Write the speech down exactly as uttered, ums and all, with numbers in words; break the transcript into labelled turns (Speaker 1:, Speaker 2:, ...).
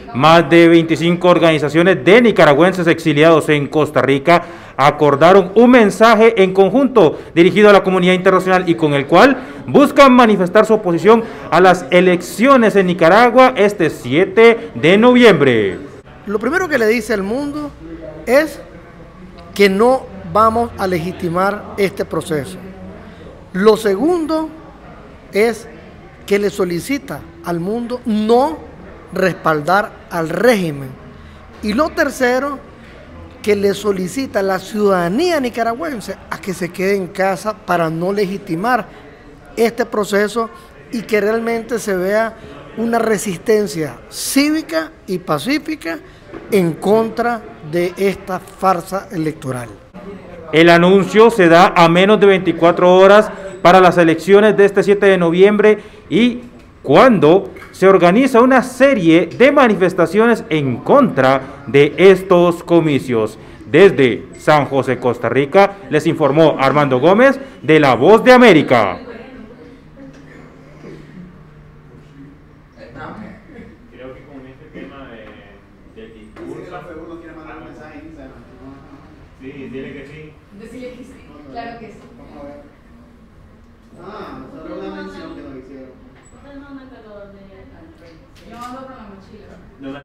Speaker 1: más de veinticinco organizaciones de nicaragüenses exiliados en Costa Rica acordaron un mensaje en conjunto dirigido a la comunidad internacional y con el cual buscan manifestar su oposición a las elecciones en Nicaragua este siete de noviembre.
Speaker 2: Lo primero que le dice al mundo es que no vamos a legitimar este proceso. Lo segundo es que le solicita al mundo no respaldar al régimen. Y lo tercero, que le solicita a la ciudadanía nicaragüense a que se quede en casa para no legitimar este proceso y que realmente se vea una resistencia cívica y pacífica en contra de esta farsa electoral.
Speaker 1: El anuncio se da a menos de veinticuatro horas para las elecciones de este siete de noviembre y cuando se organiza una serie de manifestaciones en contra de estos comicios. Desde San José, Costa Rica, les informó Armando Gómez de La Voz de América.
Speaker 3: Creo que con este tema de, del discurso...
Speaker 4: ¿Uno quiere mandar un mensaje en Instagram?
Speaker 3: Sí, dile que sí.
Speaker 5: Decirle que sí, claro que sí.
Speaker 4: Vamos a ver. Ah, solo una mención que nos hicieron.
Speaker 5: Yo ando con la mochila.